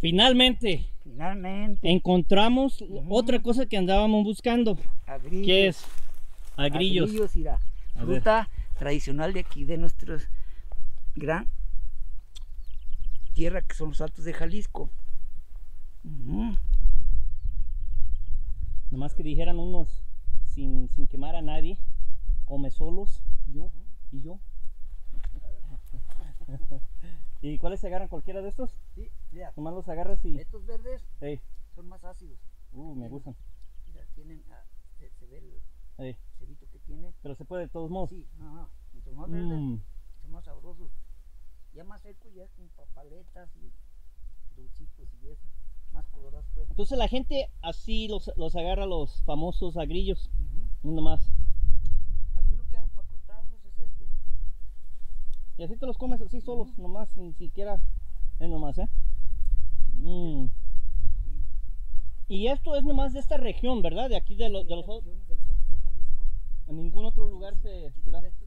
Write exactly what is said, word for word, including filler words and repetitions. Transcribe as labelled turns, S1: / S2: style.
S1: Finalmente.
S2: Finalmente.
S1: Encontramos
S2: uh-huh.
S1: otra cosa que andábamos buscando.
S2: Agrillos.
S1: ¿Qué es? Agrillos.
S2: Agrillos y la fruta tradicional de aquí, de nuestra gran tierra que son los Altos de Jalisco. Uh-huh.
S1: Nomás que dijeran unos, sin, sin quemar a nadie, come solos, yo y yo. ¿Y cuáles se agarran? ¿Cualquiera de estos?
S2: Sí, mira.
S1: Nomás los agarras y...
S2: Estos verdes
S1: sí.
S2: son más ácidos.
S1: Uh, me gustan.
S2: Mira, tienen, ah, se, se ve el
S1: sí.
S2: cerito que tiene.
S1: Pero se puede de todos modos.
S2: Sí, no, no. Mientras más verdes,
S1: mm.
S2: son más sabrosos. Ya más secos, ya con papaletas y dulcitos y eso. Más colorados pues.
S1: Entonces la gente así los, los agarra, los famosos agrillos.
S2: Uh-huh.
S1: Y nomás.
S2: Aquí lo que hacen para cortarlos es este.
S1: Y así te los comes así solos, uh-huh. nomás, ni siquiera es nomás, ¿eh? Mm.
S2: Sí.
S1: Y esto es nomás de esta región, ¿verdad? De aquí de, lo, de los otros.
S2: De los Altos de Jalisco.
S1: En ningún otro lugar
S2: sí,
S1: se...
S2: se da.